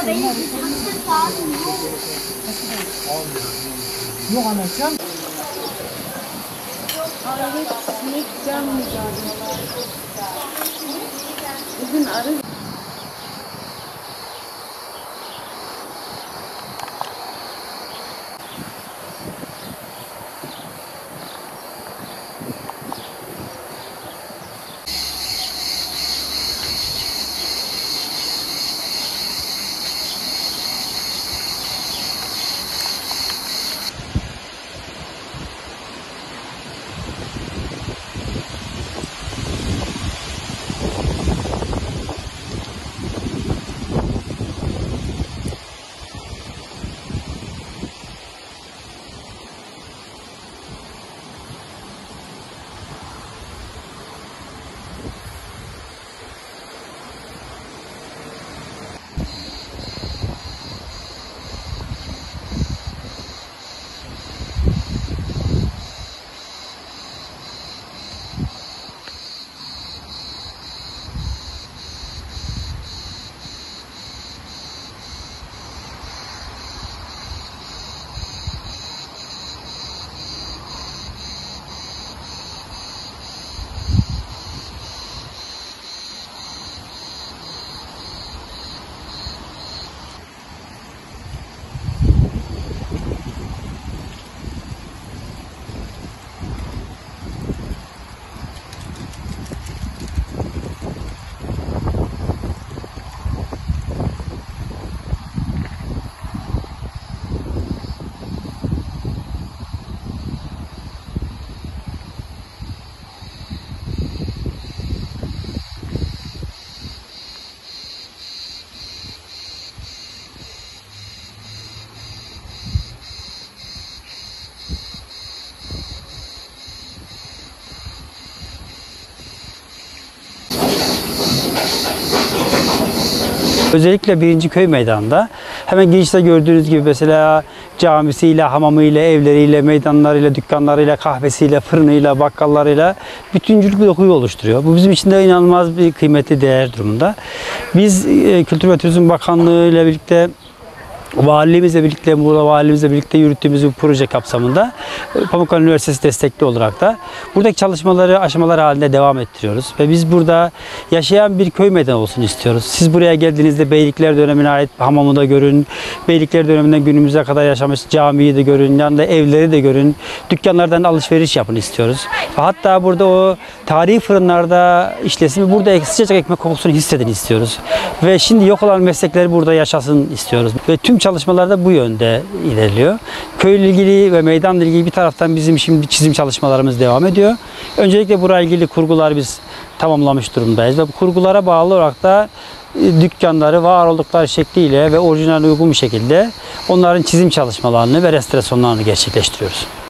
Yok anacığım. Arada sinek can mücadele. Bugün arı Özellikle 1. Köy Meydanı'nda hemen girişte gördüğünüz gibi mesela camisiyle, hamamıyla, evleriyle, meydanlarıyla, dükkanlarıyla, kahvesiyle, fırınıyla, bakkallarıyla bütüncül bir dokuyu oluşturuyor. Bu bizim için de inanılmaz bir kıymetli değer durumunda. Biz Kültür ve Turizm Bakanlığı ile birlikte Valiliğimizle birlikte, Muğla Valimizle birlikte yürüttüğümüz bir proje kapsamında Pamukkale Üniversitesi destekli olarak da buradaki çalışmaları aşamalar halinde devam ettiriyoruz. Ve biz burada yaşayan bir köy meydanı olsun istiyoruz. Siz buraya geldiğinizde Beylikler dönemine ait hamamı da görün, Beylikler döneminden günümüze kadar yaşamış camiyi de görün, yanında evleri de görün, dükkanlardan alışveriş yapın istiyoruz. Hatta burada o tarihi fırınlarda işlesin ve burada sıcacık ekmek kokusunu hissedin istiyoruz. Ve şimdi yok olan meslekleri burada yaşasın istiyoruz. Ve tüm çalışmalar da bu yönde ilerliyor. Köyle ilgili ve meydanla ilgili bir taraftan bizim şimdi çizim çalışmalarımız devam ediyor. Öncelikle burayla ilgili kurgular biz tamamlamış durumdayız ve bu kurgulara bağlı olarak da dükkanları var oldukları şekliyle ve orijinal uygun bir şekilde onların çizim çalışmalarını ve restorasyonlarını gerçekleştiriyoruz.